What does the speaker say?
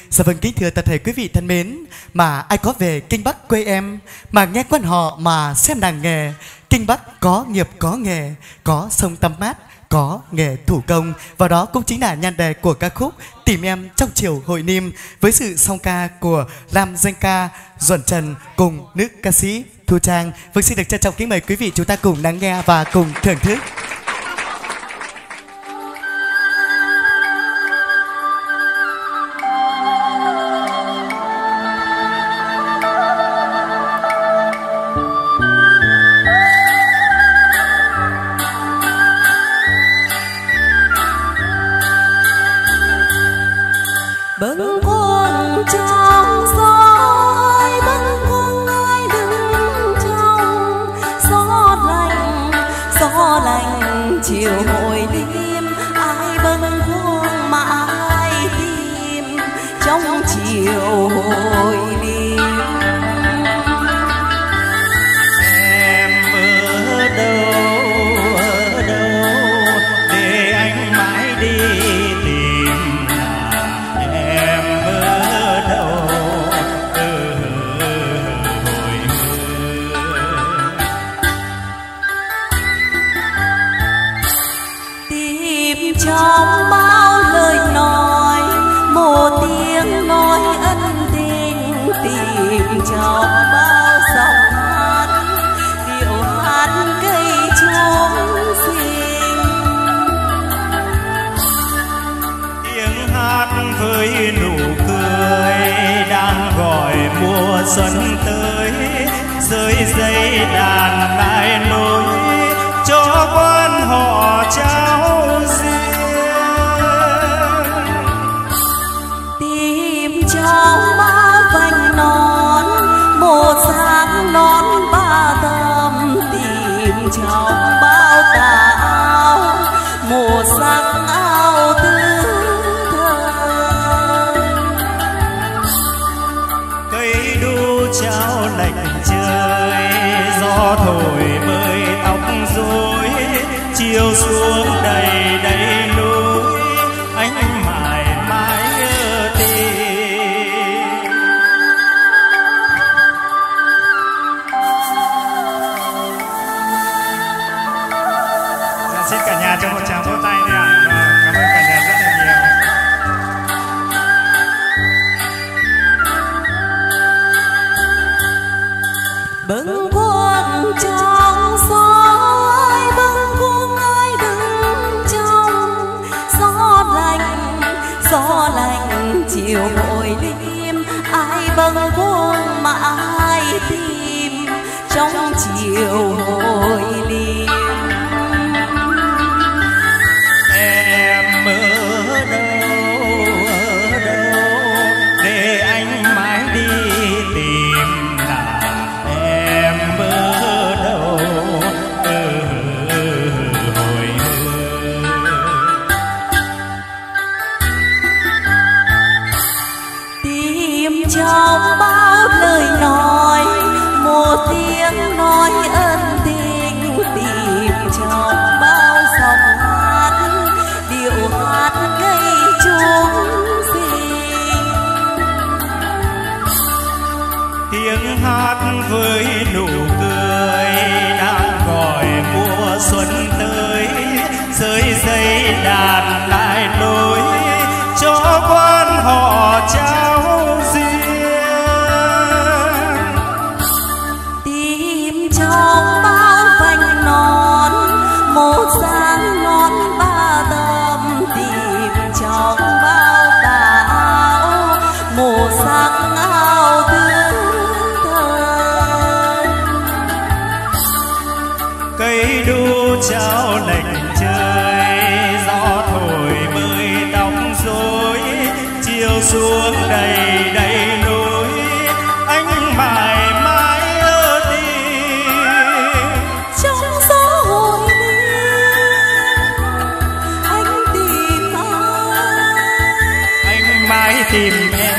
Dạ vâng, kính thưa toàn thể quý vị thân mến, mà ai có về Kinh Bắc quê em, mà nghe quan họ mà xem nàng nghề. Kinh Bắc có nghiệp có nghề, có sông tăm mát, có nghề thủ công. Và đó cũng chính là nhan đề của ca khúc Tìm Em Trong Chiều Hội Niêm, với sự song ca của Lam Danh Ca, Duẩn Trần cùng nữ ca sĩ Thu Trang. Vâng, xin được trân trọng kính mời quý vị chúng ta cùng lắng nghe và cùng thưởng thức. Bâng khuâng trong gió, bâng khuâng ai đứng trong gió lạnh chiều hội đêm. Ai bâng khuâng mà ai tìm trong chiều hội đêm. Em ở đâu để anh mãi đi tìm. Em ở đâu từ hồi Tìm trong bao lời nói, một tiếng nói ân tình. Tìm trong bao giọng hát, điệu hát cây chúng sinh. tiếng hát với nụ cười đang gọi mùa xuân tới. Rơi dây đàn lại nối cho quan họ cháu riêng. Tìm trong ba vành nón, một dáng nón ba tầm. Tìm trong bao tà áo, một dáng áo tứ thời. Cây đu trao lạnh trời, gió thổi bơi tóc rối. Chiều xuống đầy đầy núi, anh mãi mãi nhớ tìm. Dạ, xin cả nhà cho một tràng vỗ tay đi ạ. Cảm ơn cả nhà rất là nhiều. Bâng khuâng trong gió, bâng khuâng ai đứng trong gió lạnh chiều hội đêm. Ai bâng khuâng mà ai tìm trong chiều hội đêm. Em ở đâu để anh mãi đi tìm. Là em ở đâu từ hồi hương. Tìm trong bao lời nói, một tiếng nói ân tình. Tìm trong bao giọng hát, điệu hát cây chúng sinh. Tiếng hát với nụ cười đang gọi mùa xuân tới. Rơi dây đàn lại nối cho quan họ cháu riêng. Tìm trong bao vành nón, một dáng nón ba tầm. Tìm trong bao tà áo, một dáng áo tứ thời. Cây đu trao lạnh trời, gió thổi bơi tóc rối. Chiều xuống đầy đầy núi, anh mãi mãi nhớ tìm. Trong gió hội đêm, anh tìm ai? Anh mãi tìm em.